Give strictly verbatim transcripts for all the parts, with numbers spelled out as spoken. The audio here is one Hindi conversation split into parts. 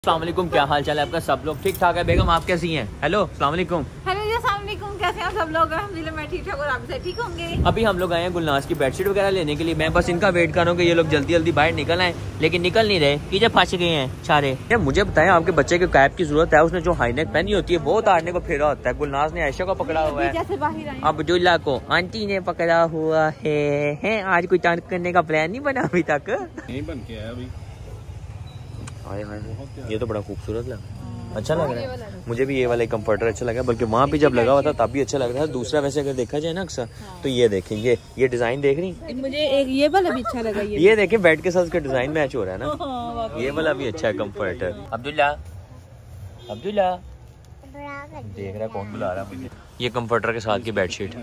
अस्सलाम वालेकुम, क्या हाल चाल है आपका? सब लोग ठीक ठाक है। बेगम आप कैसी हैं? हेलो अस्सलाम वालेकुम। हेलो जी, अस्सलाम वालेकुम। कैसे हैं सब लोग? अल्हम्दुलिल्लाह मैं ठीक ठाक और आप से ठीक होंगे। अभी हम लोग आए हैं गुलनाज की बेडशीट वगैरह लेने के लिए। मैं बस इनका वेट कर रहा हूँ कि ये लोग जल्दी जल्दी बाहर निकल आए, लेकिन निकल नहीं रहे। कीजे फंस गए हैं सारे। मुझे बताएं, आपके बच्चे के कैप की जरूरत है? उसने जो हाईनेक पहनी होती है वो उतारने को फेरा होता है। गुलनाज ने आयशा को पकड़ा हुआ है, अब्दुल्ला को आंटी ने पकड़ा हुआ है। आज कोई तंग करने का प्लान नहीं बना अभी तक? नहीं बन के आया अभी। हाय हाय, ये तो बड़ा खूबसूरत लगा, अच्छा लग रहा है। मुझे भी ये वाला कंफर्टर अच्छा लगा, बल्कि वहाँ भी जब लगा हुआ था तब भी अच्छा लग रहा था। दूसरा वैसे अगर देखा जाए ना अक्सर, तो ये देखें, ये ये डिजाइन देख रही, मुझे एक ये वाला भी अच्छा लगा। ये ये देखें बेड के साथ उसका डिजाइन मैच हो रहा है ना। ये वाला भी अच्छा है कंफर्टर। अब्दुल्ला अब्दुल्ला देख रहा है कौन बुला रहा है मुझे। ये कंफर्टर के साथ की बेडशीट,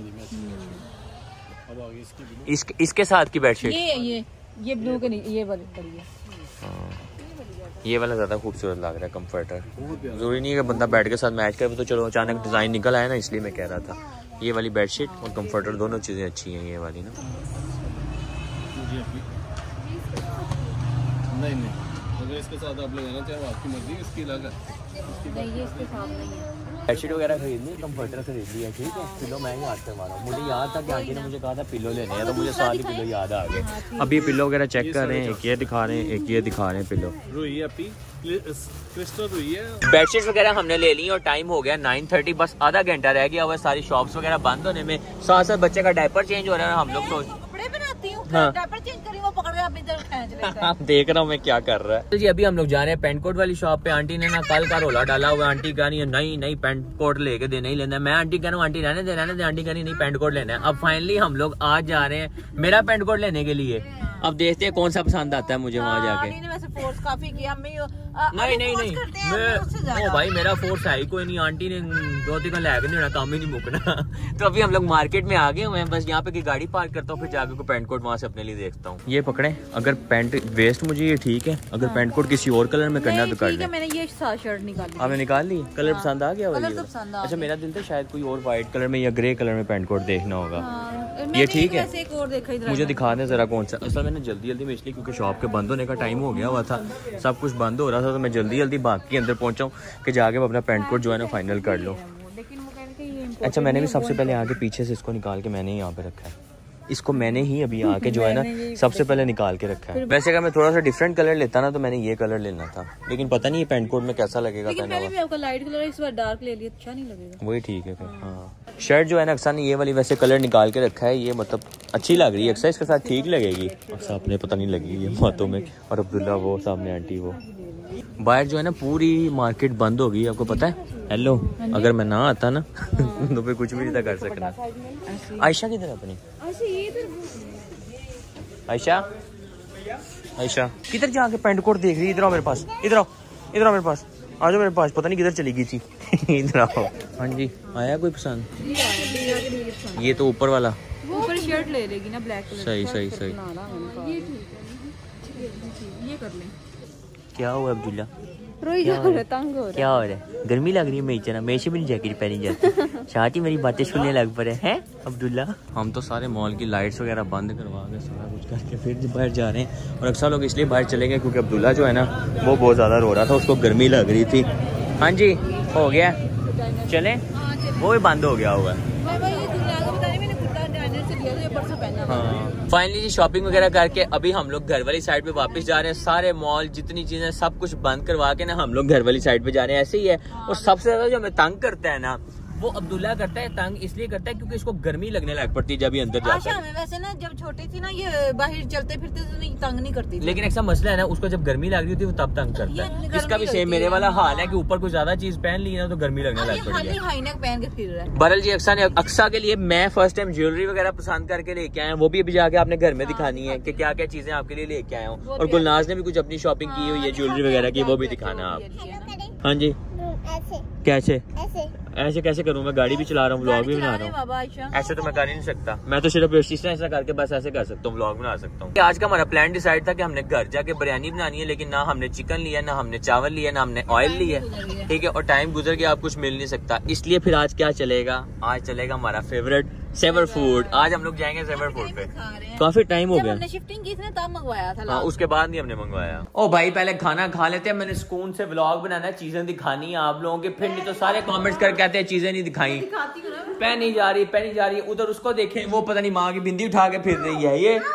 इस इसके साथ की बेडशीट, ये ये ये ब्लू के नहीं, ये वाली पड़ी है। ये वाला ज्यादा खूबसूरत लग रहा है कंफर्टर। जरूरी नहीं है कि बंदा बेड के साथ मैच करे, तो चलो अचानक डिजाइन निकल आया ना, इसलिए मैं कह रहा था। ये वाली बेडशीट और कंफर्टर दोनों चीजें अच्छी हैं। ये वाली ना नहीं नहीं, अगर इसके साथ आप लगाना चाहें आपकी मर्जी, इसकी अलग नहीं, ये इसके साथ नहीं है। बेडशीट वगैरह खरीद ली, कंफर्टर खरीद लिया, ठीक है। पिलो मैं ही याद करवा रहा हूँ। मुझे याद था कि आंटी ने मुझे कहा था पिलो लेने हैं, तो मुझे सारी पिलो याद आ गए। अभी पिलो वगैरह चेक कर रहे हैं, एक ये दिखा रहे हैं, एक ये दिखा रहे हैं पिलो। रुई है, क्रिस्टल रुई है। बेडशीट वगैरह हमने ले ली और टाइम हो गया नाइन थर्टी, बस आधा घंटा रह गया हुआ है सारी शॉप्स वगैरह बंद होने में। साथ साथ बच्चे का डायपर चेंज हो रहा है। हम लोग सोच कपड़े बनाती हूँ, हाँ। डायपर चेंज करी, वो पकड़ के अपनी तरफ खींच लेता है। देख रहा हूँ मैं क्या कर रहा है। तो जी अभी हम लोग जा रहे हैं पेंट कोट वाली शॉप पे। आंटी ने ना कल का रोला डाला हुआ, आंटी कह रही है नहीं नहीं पेंट कोट लेके दे, नहीं लेना। मैं आंटी कह रहा हूँ आंटी रहने दे रहने दे, आंटी कह रही नहीं पेंट कोट लेना है। अब फाइनली हम लोग आज जा रहे हैं मेरा पेंट कोट लेने के लिए। अब देखते हैं कौन सा पसंद आता है मुझे वहाँ जाके। वैसे फोर्स काफी किया मैं। नहीं नहीं नहीं, मैं ओ भाई मेरा फोर्स है ही कोई नहीं। आंटी ने दो तीन लैग नहीं होना, काम ही नहीं मुकना। तो अभी हम लोग मार्केट में आ गए हुए हैं, बस यहाँ पे की गाड़ी पार्क करता हूँ, फिर जाके को पेंट कोट वहाँ से अपने लिए देखता हूँ। ये पकड़े, अगर पेंट वेस्ट मुझे ये ठीक है, अगर हाँ। पेंट कोट किसी और कलर में करना तो कर ले। मैंने ये शर्ट निकाली, आपने निकाल ली? कलर हाँ। पसंद आ गया? कलर तो पसंद आ अच्छा, मेरा दिल था शायद कोई और व्हाइट कलर में या ग्रे कलर में पेंट कोट देखना होगा। हाँ। ये ठीक है, एक और देखा इधर, मुझे दिखा दें जरा कौन सा। असल मैंने जल्दी जल्दी में इसलिए क्योंकि शॉप के बंद होने का टाइम हो गया हुआ था, सब कुछ बंद हो रहा था, तो मैं जल्दी जल्दी बाकी अंदर पहुंचाऊं कि जाके अपना पेंट कोट जो है ना फाइनल कर लो। अच्छा, मैंने भी सबसे पहले आके पीछे से इसको निकाल के मैंने यहाँ पे रखा है। इसको मैंने ही अभी आके जो है ना सबसे पहले निकाल के रखा है। वैसे अगर मैं थोड़ा सा डिफरेंट कलर लेता ना तो मैंने ये कलर लेना था, लेकिन पता नहीं ये पेंट कोट में कैसा लगेगा। लाइट कलर इस बार डार्क ले लिया, अच्छा नहीं लगेगा। वही ठीक है फिर। हाँ, शर्ट जो है ना अक्सर ने ये वाली वैसे कलर निकाल के रखा है, ये मतलब अच्छी लग रही है, अक्सर इसके साथ ठीक लगेगी। अक्सर अपने पता नहीं लगी ये बातों में। और अब्दुल्ला वो सामने आंटी वो। बाहर जो है ना पूरी मार्केट बंद हो गई, आपको पता है। हेलो, अगर मैं ना आता ना तो फिर कुछ भी नहीं था कर सकना। आयशा किधर है अपनी? आयशा आयशा किधर जाके पेंट कोट देख रही है? इधर आओ मेरे पास, इधर आओ, इधर आओ मेरे पास, आ जाओ मेरे पास। पता नहीं किधर चली गई थी। इधर आओ। हाँ जी, आया कोई पसंद? ये तो ऊपर वाला, ऊपर शर्ट ले लेगी ना ब्लैक कलर। सही सही सही। ये कर ले। क्या हुआ अब्दुल्ला? रोई जा रहा है, तंग हो रहा है। क्या हो रहा है? गर्मी लग रही है मेरी चना, मेरे से भी जैकेट पहनी जाती। साथ ही मेरी बातें सुनने लग पड़े हैं अब्दुल्ला। हम तो सारे मॉल की लाइट्स वगैरह बंद करवा के सारा कुछ करके फिर बाहर जा रहे हैं। और अक्सर लोग इसलिए बाहर चले गए क्योंकि अब्दुल्ला जो है ना वो बहुत ज़्यादा रो रहा था, उसको गर्मी लग रही थी। हाँ जी, हो गया, चले? वो भी बंद हो गया हुआ है। हाँ, फाइनली जी शॉपिंग वगैरह करके अभी हम लोग घर वाली साइड पे वापस जा रहे हैं। सारे मॉल जितनी चीजें सब कुछ बंद करवा के ना हम लोग घर वाली साइड पे जा रहे हैं। ऐसे ही है। और सबसे ज्यादा जो हमें तंग करता है ना वो अब्दुल्ला करता है। तंग इसलिए करता है क्योंकि इसको गर्मी लगने लग पड़ती है जब ये अंदर जाता है। वैसे ना जब छोटी थी ना ये बाहर चलते फिरते तो नहीं, तंग नहीं करती थी। लेकिन ऐसा मसला है ना, उसको जब गर्मी लग रही होती है वो तब तंग करता है। इसका भी सेम मेरे वाला हाल है कि ऊपर कुछ ज्यादा चीज पहन ली ना तो गर्मी लगने लग पड़ती है। हाईनेक पहन के फिर रहा है। बरल जी अक्सा ने अक्सा के लिए मैं फर्स्ट टाइम ज्वेलरी वगैरह पसंद करके लेके आया हूँ। वो भी अभी जाके आपने घर में दिखानी है कि क्या क्या चीजें आपके लिए लेके आया हूँ। और गुलनाज ने भी कुछ अपनी शॉपिंग की हुई है ज्वेलरी वगैरह की, वो भी दिखाना आप। हाँ जी, कैसे ऐसे ऐसे कैसे करूँ? मैं गाड़ी भी चला रहा हूँ, व्लॉग भी बना रहा हूँ। ऐसे तो मैं कर ही नहीं सकता। मैं तो सिर्फ इस तरह ऐसा करके बस ऐसे कर सकता हूँ, व्लॉग बना सकता हूँ। आज का हमारा प्लान डिसाइड था कि हमने घर जाके बिरयानी बनानी है, लेकिन ना हमने चिकन लिया, ना हमने चावल लिया, ना हमने ऑयल लिया, ठीक है। और टाइम गुजर गया, अब कुछ मिल नहीं सकता। इसलिए फिर आज क्या चलेगा? आज चलेगा हमारा फेवरेट सेवर फूड। आज हम लोग जाएंगे सेवर फूड पे। काफी टाइम हो गया, हमने शिफ्टिंग की थी तब मंगवाया था। हाँ, उसके बाद नहीं हमने मंगवाया। ओ भाई पहले खाना खा लेते हैं, मैंने सुकून से व्लॉग बनाना है, चीजें दिखानी है आप लोगों के, फिर नहीं तो सारे कमेंट्स करके कहते हैं चीजें नहीं दिखाई, पहनी जा रही पहनी जा रही। उधर उसको देखें, वो पता नहीं माँ की बिंदी उठा के फिर रही है। ये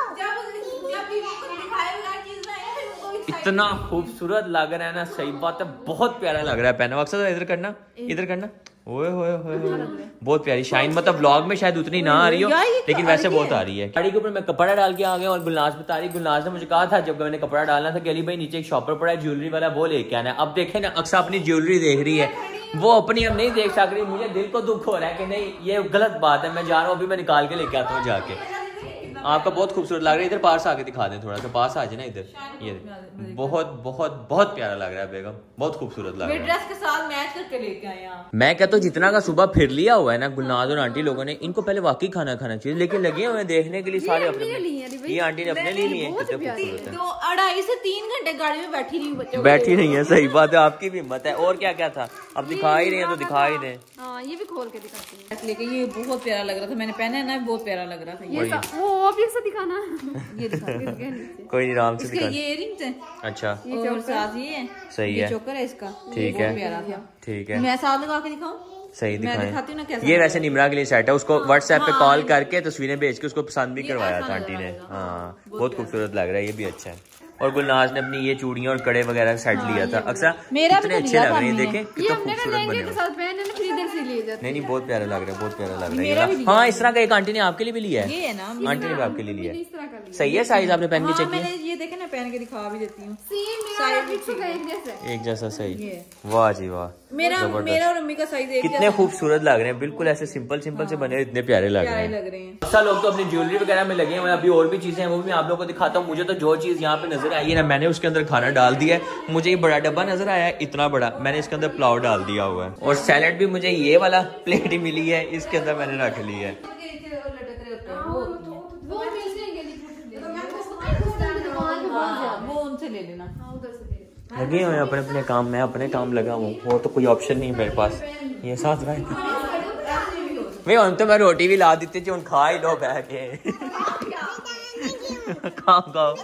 इतना खूबसूरत लग रहा है ना, सही बात है, बहुत प्यारा लग रहा है पहना। अक्सर इधर करना, इधर करना, ओए होए होए बहुत प्यारी शाइन। मतलब व्लॉग में शायद उतनी ना आ रही हो, लेकिन वैसे बहुत आ रही है। गाड़ी के ऊपर मैं कपड़ा डाल के आ गया और गुलनाज बता रही, गुलनाज ने मुझे कहा था जब मैंने कपड़ा डालना था कि अली भाई नीचे एक शॉपर पड़ा है ज्वेलरी वाला, वो लेके आना है। अब देखे ना, अक्सर अपनी ज्वेलरी देख रही है, वो अपनी हम नहीं देख सक रही। मुझे दिल को दुख हो रहा है कि नहीं ये गलत बात है। मैं जा रहा हूँ, अभी मैं निकाल के लेके आता हूँ जाके। आपका बहुत खूबसूरत लग रहा है। इधर पास आके दिखा दें, थोड़ा सा पास आ जाए ना इधर। ये बहुत बहुत बहुत प्यारा लग रहा है बेगम, बहुत खूबसूरत लग रहा है। ड्रेस के साथ मैच करके लेके आए हैं। मैं कहता हूँ जितना का सुबह फिर लिया हुआ है ना गुलनाज और आंटी लोगों ने, इनको पहले वाकई खाना खाना चाहिए, लेकिन लगे हुए देखने के लिए सारे अपने। ये आंटी ने अपने लिए लिए, कितने खूबसूरत है। तो अढ़ाई से तीन घंटे गाड़ी में बैठी नहीं, बच्चों बैठी नहीं है, सही बात है, आपकी भी हिम्मत है। और क्या क्या था, अब दिखा ही रहे हैं तो दिखा ही रहे। ये भी खोल के दिखाते हैं, लेकिन ये बहुत प्यारा लग रहा था, मैंने पहना है ना, बहुत प्यारा लग रहा था। ये वो भी ऐसा दिखाना, ये दिखा कोई नहीं, आराम से दिखा। ये इयररिंग्स हैं, अच्छा, और साथ ये है, सही है, चोकर है इसका, ठीक है, प्यारा था, ठीक है। मैं साथ लगा के दिखाऊं? सही दिखाएं। ना कैसा ये वैसे निमरा के लिए सेट है, उसको व्हाट्सएप पे कॉल करके तस्वीरें भेज के उसको पसंद भी करवाया था आंटी ने। हाँ, बहुत खूबसूरत लग रहा है, ये भी अच्छा है। और गुलनाज ने अपनी ये चूड़ियां और कड़े वगैरह सेट लिया था। अक्सर कितने अच्छे लग रहे हैं, देखें कितना खूबसूरत बने हैं। नहीं नहीं, बहुत प्यारा लग रहा है, बहुत प्यारा लग रहा है। हाँ, इस तरह का एक आंटी ने आपके लिए भी लिया है, आंटी ने भी आपके लिए लिया है। सही है, साइज आपने पहन के चेक किया? ये देखे ना, पहन के दिखा भी देती हूँ, एक जैसा। सही, वाह जी वाह, मेरा मेरा और अम्मी का साइज एक कितने खूबसूरत लग रहे हैं, बिल्कुल ऐसे सिंपल सिंपल से बने, इतने प्यारे लग रहे हैं। सब लोग तो अपनी ज्वेलरी वगैरह में लगे हैं, अभी और भी चीजें हैं वो भी मैं आप लोगों को दिखाता हूँ। मुझे तो जो चीज यहाँ पे नजर आई है ना, मैंने उसके अंदर खाना डाल दिया है। मुझे ये बड़ा डब्बा नजर आया है, इतना बड़ा, मैंने इसके अंदर पुलाव डाल दिया हुआ है। और सैलेड भी मुझे ये वाला प्लेट ही मिली है, इसके अंदर मैंने रख ली है। वो उनसे ले लेना, लगे हुए अपने अपने काम में, अपने काम लगा हूँ, वो तो कोई ऑप्शन नहीं मेरे पास। ये साथ भाई हम तो मैं रोटी भी ला देती थी, खा ही लो बह के। खाओ खाओ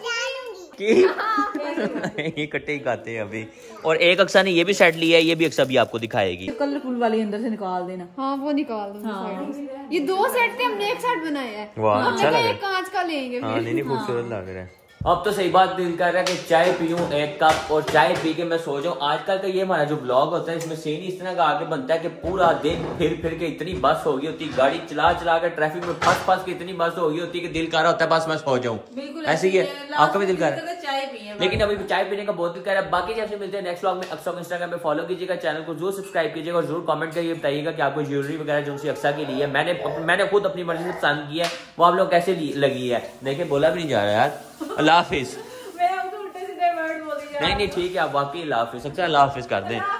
ये कट्टे ही खाते हैं अभी। और एक अक्सा ने ये भी सेट लिया है, ये भी अक्सा भी आपको दिखाएगी। कलरफुल वाली अंदर से निकाल देना। हाँ, वो निकाल दो। हाँ। ये दो सेट थे, हमने एक सेट बनाया है। वाह, अच्छा लग रहा है। कांच का लेंगे। हाँ, नहीं नहीं, खूबसूरत लग रहा है। अब तो सही बात दिल कर रहा है कि चाय पीऊं एक कप, और चाय पी के मैं सो जाऊं। आजकल का ये हमारा जो ब्लॉग होता है, इसमें सीन इस तरह का आगे बनता है कि पूरा दिन फिर फिर के इतनी बस हो गई होती है, गाड़ी चला चला के ट्रैफिक में फंस फंस के इतनी बस हो गई होती है कि दिल कर रहा होता है बस मैं सो जाऊं। ऐसे ही है, आपका भी दिल कर रहा है चाय पिए, लेकिन अभी चाय पीने का बहुत दिल कर रहा है। बाकी जैसे मिलते हैं नेक्स्ट व्लॉग में। अक्सर इंस्टाग्राम पे फॉलो कीजिएगा, चैनल को जरूर सब्सक्राइब कीजिएगा, और जरूर कमेंट करके बताइएगा कि आपको ज्वेलरी वगैरह जो सी अक्सर की ली है, मैंने मैंने खुद अपनी मर्जी से पसंद की है, वो आप लोग कैसे लगी है। देखिए बोला भी नहीं जा रहा यार। अल्लाह हाफिज। नहीं नहीं ठीक है, आप वाकई अल्लाह हाफिज, अल्लाह हाफिज कर दें।